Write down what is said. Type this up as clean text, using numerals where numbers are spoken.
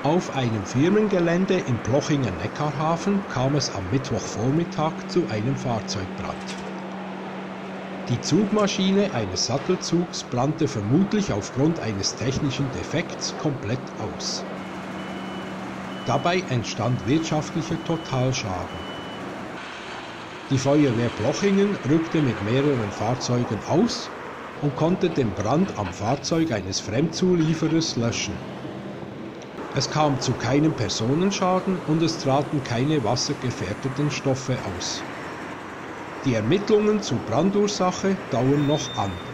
Auf einem Firmengelände in Plochingen-Neckarhafen kam es am Mittwochvormittag zu einem Fahrzeugbrand. Die Zugmaschine eines Sattelzugs brannte vermutlich aufgrund eines technischen Defekts komplett aus. Dabei entstand wirtschaftlicher Totalschaden. Die Feuerwehr Plochingen rückte mit mehreren Fahrzeugen aus und konnte den Brand am Fahrzeug eines Fremdzulieferers löschen. Es kam zu keinem Personenschaden und es traten keine wassergefährdeten Stoffe aus. Die Ermittlungen zur Brandursache dauern noch an.